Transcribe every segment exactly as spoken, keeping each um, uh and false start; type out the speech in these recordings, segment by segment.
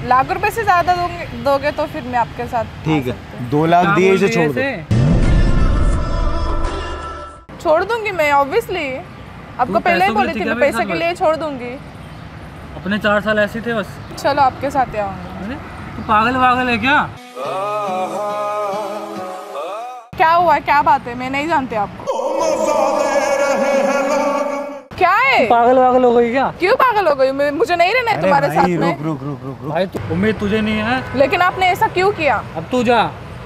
लाख रुपए से ज्यादा दोगे दोगे तो फिर मैं आपके साथ ठीक है, दो लाख दिए इसे छोड़ दो। छोड़ दूंगी मैं ऑब्वियसली, आपको पहले ही बोली थी मैं पैसे के लिए छोड़ दूंगी। अपने चार साल ऐसे थे बस। चलो आपके साथ ही आऊंगी। तू पागल पागल है क्या? क्या हुआ, क्या बात है? मैं नहीं जानती आपको। क्या है? पागल पागल हो गई क्या? क्यों पागल हो गई? मुझे नहीं रहना है तुम्हारे साथ में। रुक रुक रुक रुक रुक भाई तु, उम्मीद तुझे नहीं है, लेकिन आपने ऐसा क्यों किया? अब तू जा।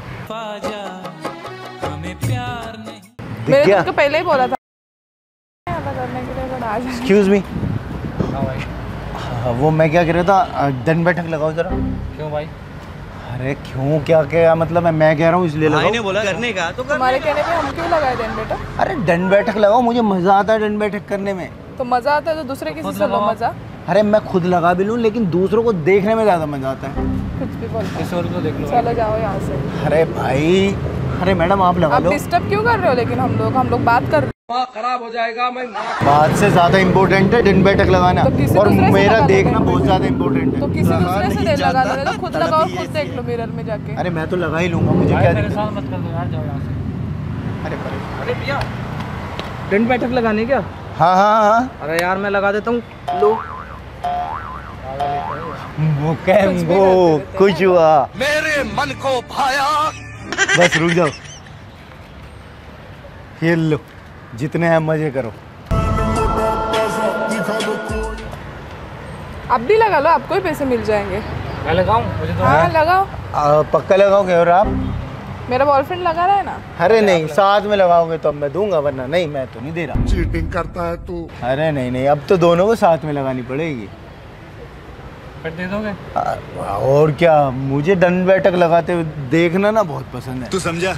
मैंने तुमको पहले ही बोला था करने के लिए। एक्सक्यूज मी, हाँ भाई। वो मैं क्या कह रहा था, दंड बैठक लगाओ जरा। क्यों भाई? अरे क्यों, क्या क्या मतलब मैं मैं कह रहा हूँ इसलिए लगाओ। बोला करने का तो तुम्हारे कहने पे हम क्यों लगाए दंड बैठक? अरे दंड बैठक लगाओ, मुझे मजा आता है दंड बैठक करने में। तो मजा आता है तो दूसरे किसी से लो मजा। अरे मैं खुद लगा भी लूँ, लेकिन दूसरों को देखने में ज्यादा मजा आता है। कुछ भी बोलते इस और को देख लो। चलो जाओ यहाँ से। अरे भाई, अरे मैडम आप लगा आप लो। डिस्टर्ब क्यों कर रहे हो? लेकिन हम लोग हम लोग बात कर रहे हैं। खराब हो जाएगा। मैं बात से ज्यादा इम्पोर्टेंट है दंड बैठक लगाना, तो किसी और दूसरे से मेरा लगा देखना दो। बहुत ज्यादा इम्पोर्टेंट है। तो किसी दूसरे से दे लगा दो, तो खुद लगाओ, खुद देख लो मिरर में जाके। अरे मैं तो लगा ही लूंगा, मुझे भाई क्या मेरे दिक्कत। साथ मत कर दो यार, जाओ यहाँ से। अरे परे। अरे भैया दंड बैठक लगानी क्या? हाँ हाँ हाँ, अरे यार मैं लगा देता हूँ, लो। वो क्या वो कुछ हुआ, मेरे मन को भाया। बस रुक जाओ, खेल लो, जितने हैं मजे करो। आप भी लगा लो, आपको ही पैसे मिल जाएंगे। मैं लगाऊं? मुझे तो हाँ लगाओ। आ, पक्का लगाओगे? और आप? मेरा बॉयफ्रेंड लगा रहा है ना। अरे नहीं, साथ में लगाओगे तो अब मैं दूंगा, वरना नहीं, मैं तो नहीं दे रहा। चीटिंग करता है तू। अरे नहीं नहीं, अब तो दोनों को साथ में लगानी पड़ेगी। फिर दे दोगे? आ, और क्या, मुझे दंड बैठक लगाते हुए देखना ना बहुत पसंद है। तू समझा?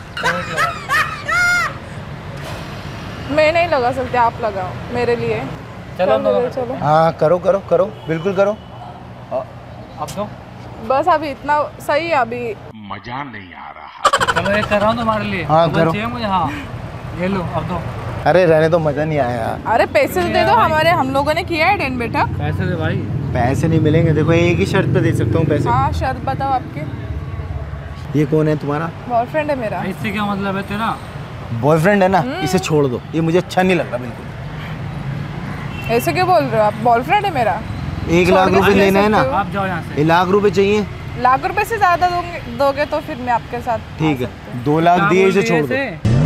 मैं नहीं लगा सकती, आप लगाओ मेरे लिए। चलो चलो चलो। हाँ करो करो करो, बिल्कुल करो। अब दो। बस अभी इतना सही है अभी। मजा नहीं आ रहा। चलो एक कर रहा हूँ तुम्हारे लिए। हाँ, तो करो। चाहिए मुझे। हाँ ये लो, अब दो। अरे रहने तो, मजा नहीं आया। अरे पैसे तो दे दो, हमारे हम लोगों ने किया है दंड बैठक। पैसे दे भाई। पैसे नहीं मिलेंगे, देखो एक ही शर्त पे दे सकता हूँ पैसे। हाँ शर्त बताओ आपकी। ये कौन है तुम्हारा? बॉयफ्रेंड है मेरा। इससे क्या मतलब है तेरा? बॉयफ्रेंड है ना, इसे छोड़ दो, ये मुझे अच्छा नहीं लग रहा बिल्कुल। ऐसे क्यों बोल रहे हो आप? बॉयफ्रेंड है मेरा। एक छोड़ लाख के रुपए ले लेना है ना? सकते हो। आप जाओ यहाँ से। एक लाख रुपए चाहिए? लाख रुपए से ज्यादा दोगे दोगे तो फिर मैं आपके साथ ठीक है, दो लाख दिए इसे छोड़ दो।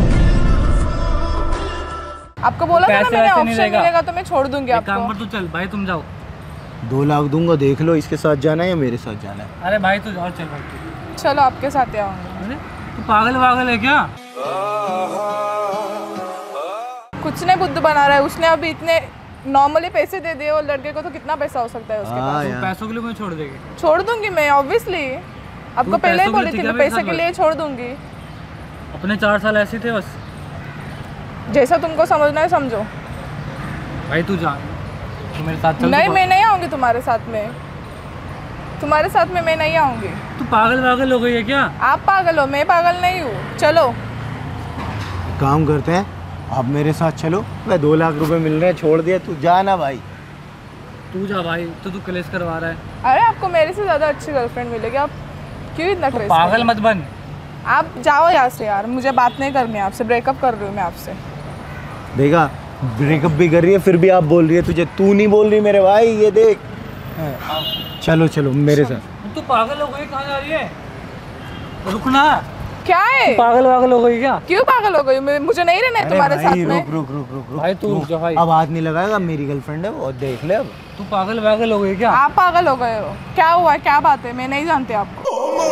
आपको बोला था ना पैसे मैंने, वैसे नहीं ऑप्शन देगा। मिलेगा तो मैं छोड़ दूंगी एक काम आपको। कर, तू चल भाई, तुम जाओ। दो लाख दूंगा, देख लो इसके साथ जाना है या मेरे साथ जाना है। अरे भाई तू जाओ, चल भाई। चलो आपके साथ ही आऊंगी। अरे तू पागल पागल है क्या? कुछ नहीं बुद्ध बना रहा है उसने। अभी इतने नॉर्मली पैसे दे दिए, और लड़के को तो कितना पैसा हो सकता है उसके हाँ पास। तू यार, पैसों के लिए मुझे छोड़ देगी? छोड़ दूंगी मैं ऑब्वियसली, आपको तू पहले ही पैसों के बोली लिए थी ठीक है मैं मेरे पैसे साथ के लिए छोड़ दूंगी। अपने चार साल ऐसे थे बस। जैसा तुमको समझना है समझो। भाई तू जा, तू मेरे साथ चल। नहीं तू मैं नहीं आऊंगी तुम्हारे साथ में, तुम्हारे साथ में मैं नहीं आऊंगी। तू पागल पागल हो गई है क्या? आप पागल हो, मैं पागल नहीं हूँ। चलो काम करते हैं, आप मेरे साथ चलो। मैं दो लाख रुपए मिल रहे हैं, छोड़ दिया, तू जा ना भाई। तू जा भाई, तो तू कलेश करवा रहा है। अरे आपको मेरे से ज्यादा अच्छी गर्लफ्रेंड मिलेगी, आप क्यों इतना तो क्रेज? पागल मत बन। आप जाओ यहाँ से यार, मुझे बात नहीं करनी है आपसे, ब्रेकअप कर रही हूँ मैं आपसे। देखा, ब्रेकअप भी कर रही है फिर भी आप बोल रही है, तुझे तू नहीं बोल रही मेरे भाई, ये देख। चलो चलो मेरे साथ। तू पागल हो गई, कहाँ जा रही है? रुकना। क्या है? पागल पागल हो गई क्या? क्यों पागल हो गई? मैं- मुझे नहीं रहना है तुम्हारे साथ रुक में। रुक रुक रुक रुक भाई तू रुक जा भाई। अब हाथ नहीं लगाएगा, मेरी गर्लफ्रेंड है वो, देख ले अब। तू पागल पागल हो गई क्या? आप पागल हो गए हो? क्या हुआ, क्या बात है? मैं नहीं जानती आपको।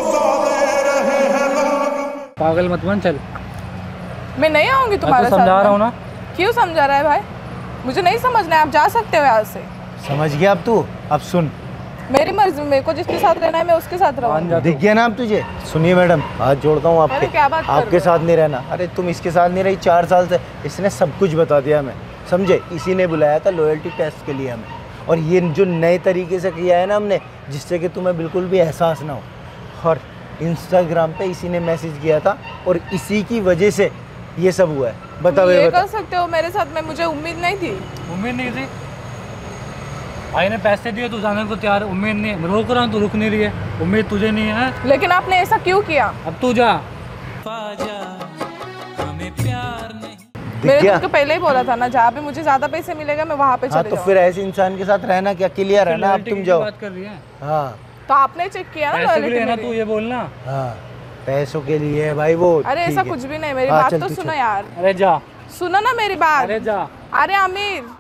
पागल मत बन, चल। मैं नहीं आऊंगी मैं तुम्हारे तो साथ। समझा रहा हूँ ना। क्यों समझा रहा है भाई? मुझे नहीं समझना है, आप जा सकते हो यहाँ से। समझ गया अब तू? अब सुन, मेरी मर्जी, मेरे को जिसके साथ रहना है मैं उसके साथ रहूंगी। दिख गया ना अब तुझे? सुनिए मैडम, हाथ जोड़ता हूँ अरे क्या बात आपके, कर आपके रहे हो? साथ नहीं रहना। अरे तुम इसके साथ नहीं रही चार साल से, इसने सब कुछ बता दिया हमें, समझे? इसी ने बुलाया था लॉयल्टी टेस्ट के लिए हमें, और ये जो नए तरीके से किया है ना हमने, जिससे कि तुम्हें बिल्कुल भी एहसास ना हो। और इंस्टाग्राम पे इसी ने मैसेज किया था, और इसी की वजह से ये सब हुआ है। बताओ ये ये कर बता। सकते हो मेरे साथ में? मुझे उम्मीद नहीं थी। उम्मीद नहीं थी। भाई ने पैसे दिए, तू जाने को तैयार, उम्मीद नहीं है, मैं रोक रहा हूँ, तू रुक नहीं रही है, उम्मीद तुझे नहीं है। लेकिन आपने ऐसा क्यों किया? अब तू जा। दिख मेरे गया? को पहले ही बोला था ना, जहाँ पे मुझे ज्यादा पैसे मिलेगा मैं वहाँ पे हाँ चले तो जाऊँ। फिर ऐसे इंसान के साथ रहना क्या, क्लियर है ना, अब तुम जाओ। बात कर रही है, हाँ तो आपने चेक किया ना पैसे के लिए लॉयल्टी ना, तू मेरी? ये बोलना। हाँ पैसों के लिए है भाई वो। अरे ठीक ऐसा है। कुछ भी नहीं, मेरी हाँ, बात चल तो तू सुनो चल। यार, अरे जा, सुनो ना मेरी बात। अरे जा। अरे आमिर